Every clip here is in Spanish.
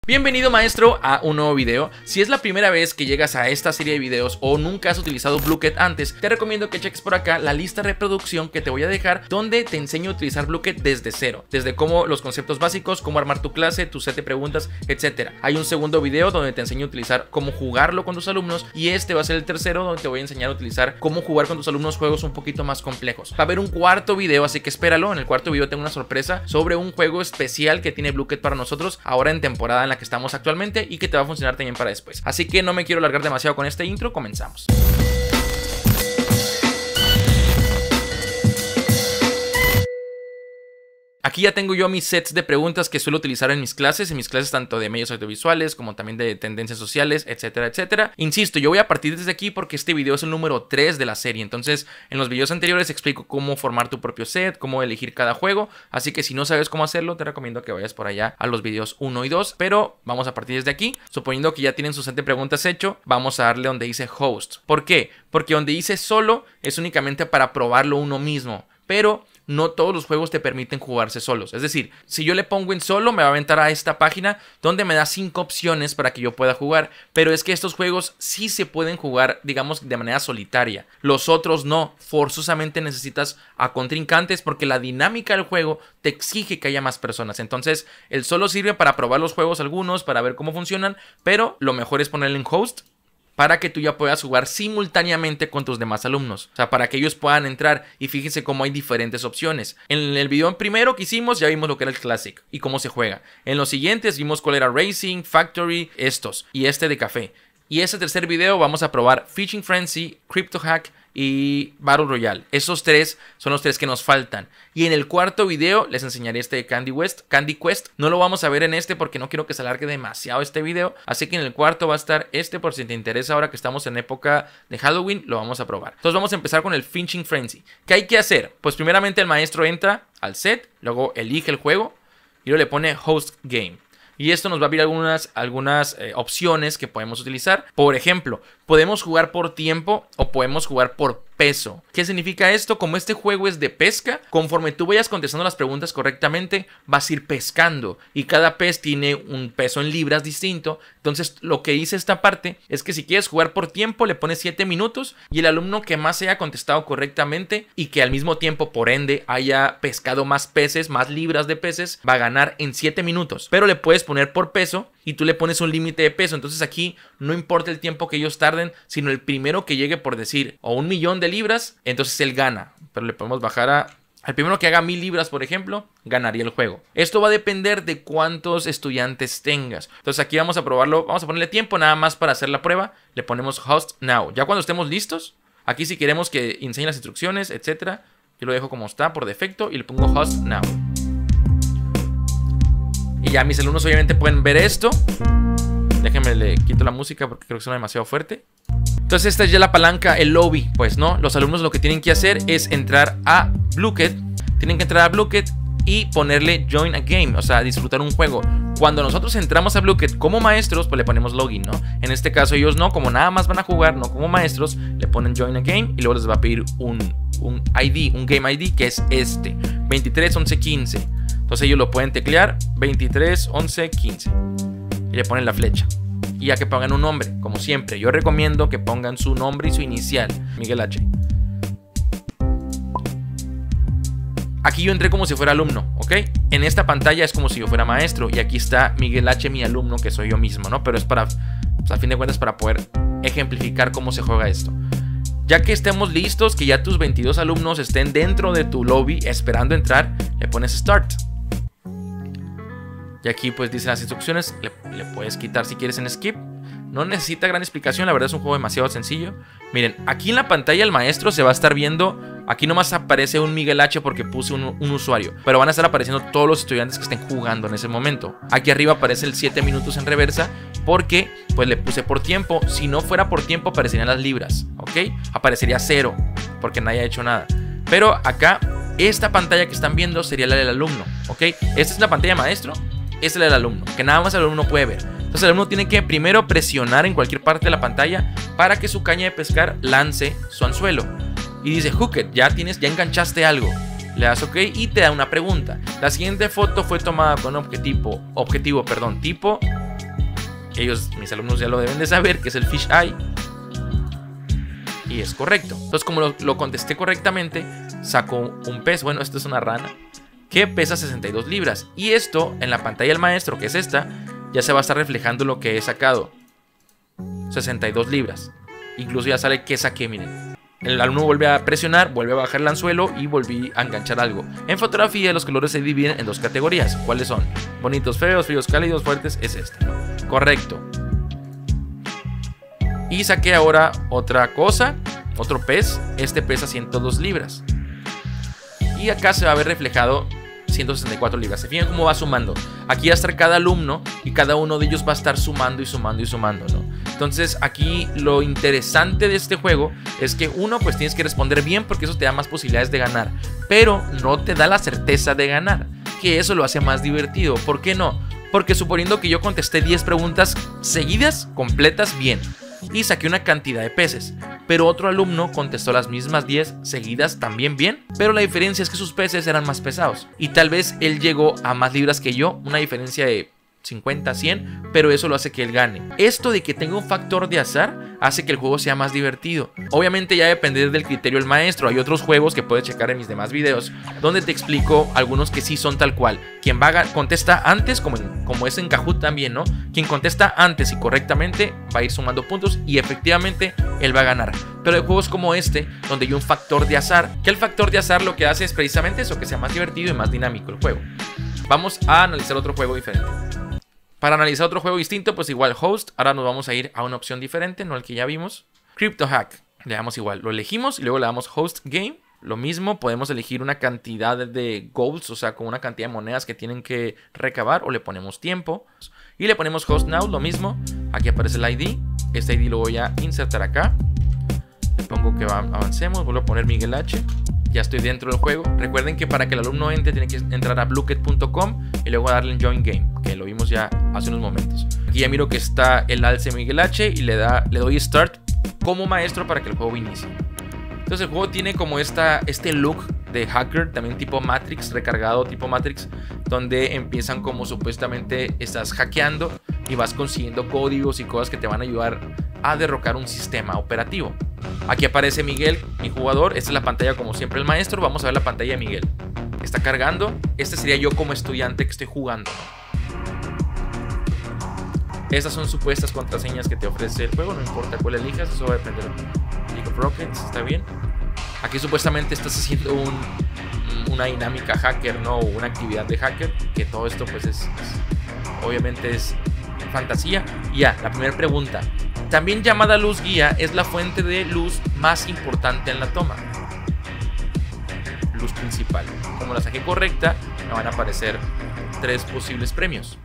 Bienvenido maestro a un nuevo video. Si es la primera vez que llegas a esta serie de videos o nunca has utilizado Bluket antes, te recomiendo que cheques por acá la lista de reproducción que te voy a dejar, donde te enseño a utilizar Bluket desde cero, desde cómo los conceptos básicos, cómo armar tu clase, tu set de preguntas, etc. Hay un segundo video donde te enseño a utilizar cómo jugarlo con tus alumnos, y este va a ser el tercero donde te voy a enseñar a utilizar cómo jugar con tus alumnos juegos un poquito más complejos. Va a haber un cuarto video, así que espéralo. En el cuarto video tengo una sorpresa sobre un juego especial que tiene Bluket para nosotros ahora en temporada en la que estamos actualmente, y que te va a funcionar también para después. Así que no me quiero alargar demasiado con este intro, comenzamos. Aquí ya tengo yo mis sets de preguntas que suelo utilizar en mis clases tanto de medios audiovisuales como también de tendencias sociales, etcétera, etcétera. Insisto, yo voy a partir desde aquí porque este video es el número 3 de la serie. Entonces, en los videos anteriores explico cómo formar tu propio set, cómo elegir cada juego. Así que si no sabes cómo hacerlo, te recomiendo que vayas por allá a los videos 1 y 2. Pero vamos a partir desde aquí. Suponiendo que ya tienen su set de preguntas hecho, vamos a darle donde dice host. ¿Por qué? Porque donde dice solo es únicamente para probarlo uno mismo. Pero no todos los juegos te permiten jugarse solos. Es decir, si yo le pongo en solo, me va a aventar a esta página donde me da 5 opciones para que yo pueda jugar. Pero es que estos juegos sí se pueden jugar, digamos, de manera solitaria. Los otros no. Forzosamente necesitas a contrincantes porque la dinámica del juego te exige que haya más personas. Entonces, el solo sirve para probar los juegos algunos, para ver cómo funcionan. Pero lo mejor es ponerle en host para que tú ya puedas jugar simultáneamente con tus demás alumnos. O sea, para que ellos puedan entrar. Y fíjense cómo hay diferentes opciones. En el video primero que hicimos ya vimos lo que era el Classic y cómo se juega. En los siguientes vimos cuál era Racing, Factory, estos y este de café. Y este tercer video vamos a probar Fishing Frenzy, Crypto Hack y Battle Royale. Esos tres son los tres que nos faltan. Y en el cuarto video les enseñaré este de Candy Quest. No lo vamos a ver en este porque no quiero que se alargue demasiado este video. Así que en el cuarto va a estar este, por si te interesa ahora que estamos en época de Halloween, lo vamos a probar. Entonces vamos a empezar con el Fishing Frenzy. ¿Qué hay que hacer? Pues primeramente el maestro entra al set, luego elige el juego y luego le pone Host Game. Y esto nos va a abrir algunas opciones que podemos utilizar. Por ejemplo, podemos jugar por tiempo o podemos jugar por peso. ¿Qué significa esto? Como este juego es de pesca, conforme tú vayas contestando las preguntas correctamente, vas a ir pescando. Y cada pez tiene un peso en libras distinto. Entonces, lo que dice esta parte es que si quieres jugar por tiempo, le pones 7 minutos. Y el alumno que más haya contestado correctamente y que al mismo tiempo, por ende, haya pescado más peces, más libras de peces, va a ganar en 7 minutos. Pero le puedes poner por peso y tú le pones un límite de peso. Entonces aquí no importa el tiempo que ellos tarden, sino el primero que llegue, por decir, o 1.000.000 de libras, entonces él gana. Pero le podemos bajar al primero que haga 1.000 libras, por ejemplo, ganaría el juego. Esto va a depender de cuántos estudiantes tengas. Entonces aquí vamos a probarlo. Vamos a ponerle tiempo nada más para hacer la prueba. Le ponemos Host Now. Ya cuando estemos listos, aquí si queremos que enseñe las instrucciones, etcétera, yo lo dejo como está por defecto y le pongo Host Now. Y ya mis alumnos obviamente pueden ver esto. Déjenme, le quito la música porque creo que suena demasiado fuerte. Entonces esta es ya la palanca, el lobby. Pues no, los alumnos lo que tienen que hacer es entrar a Bluket. Tienen que entrar a Bluket y ponerle Join a Game, o sea, disfrutar un juego. Cuando nosotros entramos a Bluket como maestros, pues le ponemos Login, ¿no? En este caso ellos no, como nada más van a jugar, no como maestros, le ponen Join a Game y luego les va a pedir un ID, un Game ID, que es este, 23 11 15. Entonces ellos lo pueden teclear, 23 11 15. Y le ponen la flecha. Y ya que pongan un nombre, como siempre, yo recomiendo que pongan su nombre y su inicial, Miguel H. Aquí yo entré como si fuera alumno, ¿ok? En esta pantalla es como si yo fuera maestro. Y aquí está Miguel H, mi alumno, que soy yo mismo, ¿no? Pero es para, pues a fin de cuentas, para poder ejemplificar cómo se juega esto. Ya que estemos listos, que ya tus 22 alumnos estén dentro de tu lobby esperando entrar, le pones Start. Y aquí pues dice las instrucciones, le puedes quitar si quieres en Skip. No necesita gran explicación, la verdad es un juego demasiado sencillo. Miren, aquí en la pantalla el maestro se va a estar viendo. Aquí nomás aparece un Miguel H porque puse un usuario, pero van a estar apareciendo todos los estudiantes que estén jugando en ese momento. Aquí arriba aparece el 7 minutos en reversa porque pues le puse por tiempo. Si no fuera por tiempo aparecerían las libras, ¿ok? Aparecería 0 porque nadie ha hecho nada. Pero acá, esta pantalla que están viendo sería la del alumno, ¿ok? Esta es la pantalla maestro. Esta es la del alumno, que nada más el alumno puede ver. Entonces el alumno tiene que primero presionar en cualquier parte de la pantalla para que su caña de pescar lance su anzuelo. Y dice Hooked, ya enganchaste algo. Le das OK y te da una pregunta. La siguiente foto fue tomada con tipo mis alumnos ya lo deben de saber, que es el Fish Eye. Y es correcto. Entonces, como lo contesté correctamente, saco un pez. Bueno, esto es una rana que pesa 62 libras. Y esto, en la pantalla del maestro, que es esta, ya se va a estar reflejando lo que he sacado. 62 libras. Incluso ya sale que saqué, miren. El alumno vuelve a presionar, vuelve a bajar el anzuelo y volví a enganchar algo. En fotografía los colores se dividen en dos categorías. ¿Cuáles son? Bonitos, feos, fríos, cálidos, fuertes. Es esta. Correcto. Y saqué ahora otra cosa, otro pez. Este pesa 102 libras. Y acá se va a ver reflejado 164 libras. Se fijan cómo va sumando. Aquí va a estar cada alumno y cada uno de ellos va a estar sumando y sumando y sumando, ¿no? Entonces aquí lo interesante de este juego es que uno, pues tienes que responder bien porque eso te da más posibilidades de ganar, pero no te da la certeza de ganar, que eso lo hace más divertido. ¿Por qué no? Porque suponiendo que yo contesté 10 preguntas seguidas, completas, bien, y saqué una cantidad de peces, pero otro alumno contestó las mismas 10 seguidas también bien, pero la diferencia es que sus peces eran más pesados y tal vez él llegó a más libras que yo, una diferencia de 50, 100, pero eso lo hace que él gane. Esto de que tenga un factor de azar hace que el juego sea más divertido. Obviamente ya depende del criterio del maestro. Hay otros juegos que puedes checar en mis demás videos donde te explico algunos que sí son tal cual. Quien contesta antes, como es en Kahoot también, ¿no? Quien contesta antes y correctamente va a ir sumando puntos y efectivamente él va a ganar. Pero hay juegos como este donde hay un factor de azar, que el factor de azar lo que hace es precisamente eso, que sea más divertido y más dinámico el juego. Vamos a analizar otro juego diferente. Para analizar otro juego distinto, pues igual host. Ahora nos vamos a ir a una opción diferente, no el que ya vimos. Crypto Hack. Le damos igual, lo elegimos y luego le damos host game. Lo mismo, podemos elegir una cantidad de golds, o sea, con una cantidad de monedas que tienen que recabar, o le ponemos tiempo. Y le ponemos host now, lo mismo. Aquí aparece el ID. Este ID lo voy a insertar acá. Le pongo que avancemos, vuelvo a poner Miguel H. Ya estoy dentro del juego. Recuerden que para que el alumno entre tiene que entrar a bluket.com y luego darle en Join Game, que lo vimos ya hace unos momentos. Aquí ya miro que está el alce Miguel H y le doy Start como maestro para que el juego inicie. Entonces el juego tiene como este look de hacker, también tipo Matrix, recargado tipo Matrix, donde empiezan como supuestamente estás hackeando y vas consiguiendo códigos y cosas que te van a ayudar a derrocar un sistema operativo. Aquí aparece Miguel, mi jugador. Esta es la pantalla como siempre el maestro. Vamos a ver la pantalla de Miguel. Está cargando. Este sería yo como estudiante que estoy jugando. Estas son supuestas contraseñas que te ofrece el juego. No importa cuál elijas, eso va a depender. League of Rockets, está bien. Aquí supuestamente estás haciendo una dinámica hacker, ¿no? O una actividad de hacker. Que todo esto pues obviamente es fantasía. Y ya, la primera pregunta. También llamada luz guía, es la fuente de luz más importante en la toma. Luz principal. Como la saqué correcta, me van a aparecer 3 posibles premios.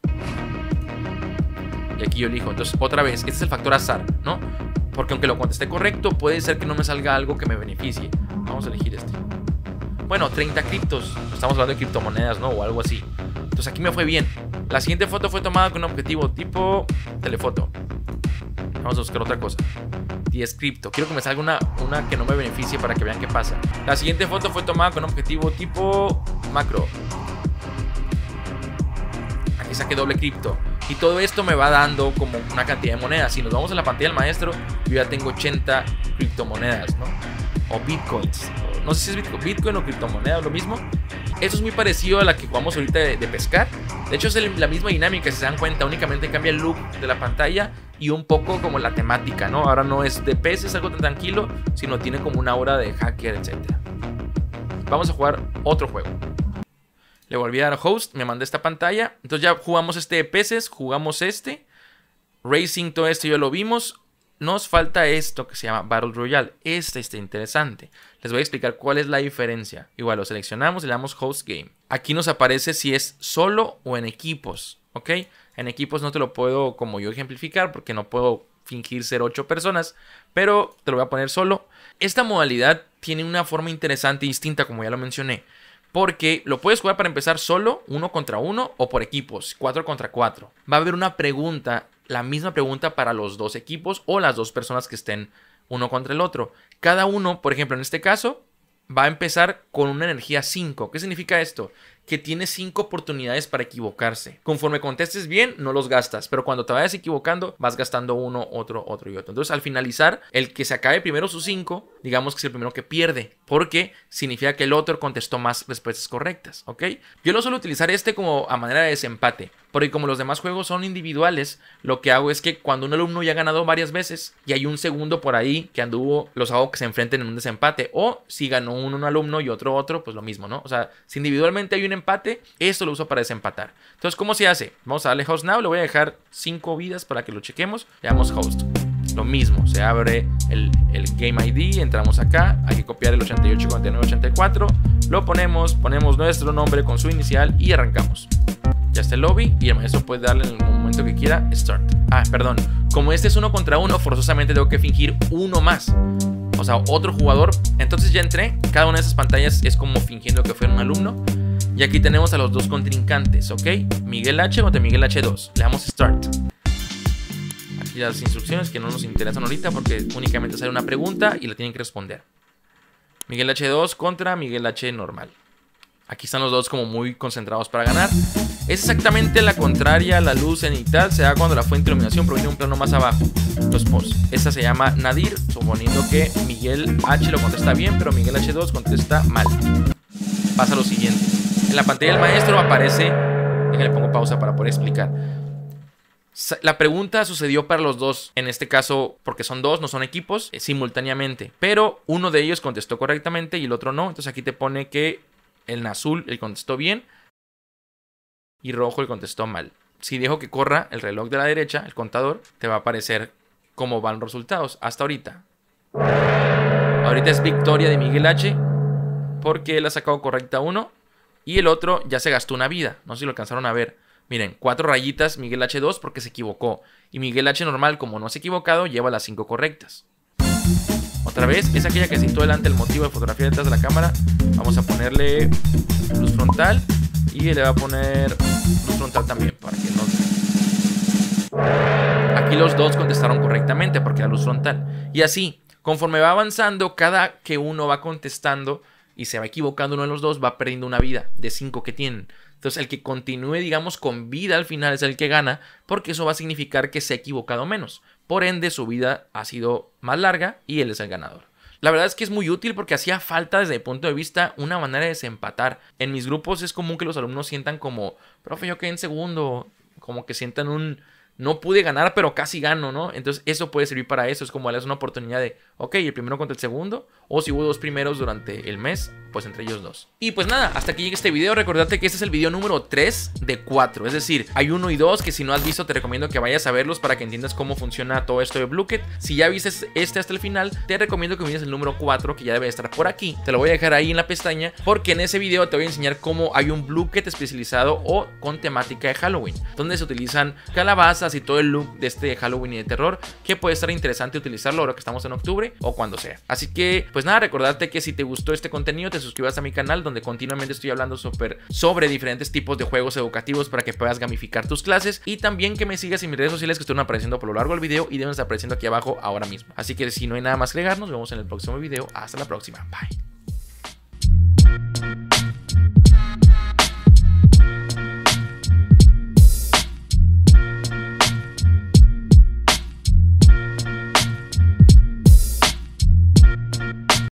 Y aquí yo elijo. Entonces, otra vez, este es el factor azar, ¿no? Porque aunque lo contesté correcto, puede ser que no me salga algo que me beneficie. Vamos a elegir este. Bueno, 30 criptos. Estamos hablando de criptomonedas, ¿no? O algo así. Entonces aquí me fue bien. La siguiente foto fue tomada con un objetivo tipo telefoto. Vamos a buscar otra cosa. 10 cripto. Quiero que me salga una que no me beneficie para que vean qué pasa. La siguiente foto fue tomada con objetivo tipo macro. Aquí saqué doble cripto. Y todo esto me va dando como una cantidad de monedas. Si nos vamos a la pantalla del maestro, yo ya tengo 80 criptomonedas, ¿no? O bitcoins. No sé si es bitcoin o criptomonedas, lo mismo. Eso es muy parecido a la que jugamos ahorita de pescar. De hecho es la misma dinámica, si se dan cuenta. Únicamente cambia el look de la pantalla y un poco como la temática, ¿no? Ahora no es de peces, algo tan tranquilo, sino tiene como una aura de hacker, etc. Vamos a jugar otro juego. Le volví a dar a host, me mandé esta pantalla. Entonces ya jugamos este de peces, jugamos este. Racing, todo esto ya lo vimos. Nos falta esto que se llama Battle Royale. Este está interesante. Les voy a explicar cuál es la diferencia. Igual lo seleccionamos y le damos Host Game. Aquí nos aparece si es solo o en equipos, ¿ok? En equipos no te lo puedo como yo ejemplificar porque no puedo fingir ser 8 personas, pero te lo voy a poner solo. Esta modalidad tiene una forma interesante y distinta, como ya lo mencioné, porque lo puedes jugar para empezar solo, 1 contra 1 o por equipos, 4 contra 4. Va a haber una pregunta, la misma pregunta para los 2 equipos o las 2 personas que estén uno contra el otro. Cada uno, por ejemplo, en este caso, va a empezar con una energía 5. ¿Qué significa esto? que tiene 5 oportunidades para equivocarse. Conforme contestes bien, no los gastas, pero cuando te vayas equivocando, vas gastando uno, otro y otro. Entonces, al finalizar, el que se acabe primero sus 5, digamos que es el primero que pierde, porque significa que el otro contestó más respuestas correctas, ¿ok? Yo lo suelo utilizar como a manera de desempate, porque como los demás juegos son individuales, lo que hago es que cuando un alumno ya ha ganado varias veces y hay un segundo por ahí que anduvo, los hago que se enfrenten en un desempate. O si ganó un alumno y otro, pues lo mismo, ¿no? O sea, si individualmente hay un empate, esto lo uso para desempatar. Entonces, ¿cómo se hace? Vamos a darle host now, le voy a dejar 5 vidas para que lo chequemos. Le damos host. Lo mismo, se abre el Game ID, entramos acá, hay que copiar el 88, 49, 84, lo ponemos nuestro nombre con su inicial y arrancamos. Ya está el lobby y el maestro puede darle en el momento que quiera Start. Perdón, como este es 1 contra 1, forzosamente tengo que fingir uno más. O sea, otro jugador. Entonces ya entré, cada una de esas pantallas es como fingiendo que fuera un alumno. Y aquí tenemos a los dos contrincantes, ¿ok? Miguel H contra Miguel H2. Le damos Start. Aquí las instrucciones que no nos interesan ahorita porque únicamente sale una pregunta y la tienen que responder. Miguel H2 contra Miguel H normal. Aquí están los dos como muy concentrados para ganar. Es exactamente la contraria a la luz cenital. Se da cuando la fuente de iluminación proviene de un plano más abajo. Los posts. Esta se llama Nadir, suponiendo que Miguel H lo contesta bien, pero Miguel H2 contesta mal. Pasa lo siguiente. En la pantalla del maestro aparece... Déjenle pongo pausa para poder explicar. La pregunta sucedió para los dos, en este caso porque son dos, no son equipos, simultáneamente. Pero uno de ellos contestó correctamente y el otro no. Entonces aquí te pone que el azul el contestó bien y rojo el contestó mal. Si dejo que corra el reloj de la derecha, el contador, te va a aparecer cómo van los resultados hasta ahorita. Ahorita es victoria de Miguel H porque él ha sacado correcta 1 y el otro ya se gastó una vida. No sé si lo alcanzaron a ver. Miren, 4 rayitas Miguel H2 porque se equivocó. Y Miguel H normal, como no se ha equivocado, lleva las 5 correctas. Otra vez, es aquella que citó delante el motivo de fotografía detrás de la cámara. Vamos a ponerle luz frontal. Y le va a poner luz frontal también para que no... Aquí los dos contestaron correctamente porque era luz frontal. Y así, conforme va avanzando, cada que uno va contestando y se va equivocando uno de los dos, va perdiendo una vida de 5 que tienen. Entonces el que continúe, digamos, con vida al final es el que gana, porque eso va a significar que se ha equivocado menos. Por ende, su vida ha sido más larga y él es el ganador. La verdad es que es muy útil porque hacía falta desde el punto de vista una manera de desempatar. En mis grupos es común que los alumnos sientan como, profe, yo quedé en segundo, como que sientan un... No pude ganar, pero casi gano, ¿no? Entonces eso puede servir para eso. Es como darles una oportunidad de, ok, el primero contra el segundo. O si hubo 2 primeros durante el mes, pues entre ellos 2. Y pues nada, hasta aquí llega este video. Recordate que este es el video número 3 de 4. Es decir, hay 1 y 2 que si no has visto te recomiendo que vayas a verlos para que entiendas cómo funciona todo esto de Blooket. Si ya viste este hasta el final, te recomiendo que mires el número 4 que ya debe estar por aquí. Te lo voy a dejar ahí en la pestaña porque en ese video te voy a enseñar cómo hay un Blooket especializado o con temática de Halloween, donde se utilizan calabazas y todo el look de este Halloween y de terror, que puede estar interesante utilizarlo ahora que estamos en octubre o cuando sea. Así que pues nada, recordarte que si te gustó este contenido te suscribas a mi canal, donde continuamente estoy hablando sobre diferentes tipos de juegos educativos para que puedas gamificar tus clases, y también que me sigas en mis redes sociales que están apareciendo por lo largo del video y deben estar apareciendo aquí abajo ahora mismo. Así que si no hay nada más que agregar, nos vemos en el próximo video. Hasta la próxima. Bye.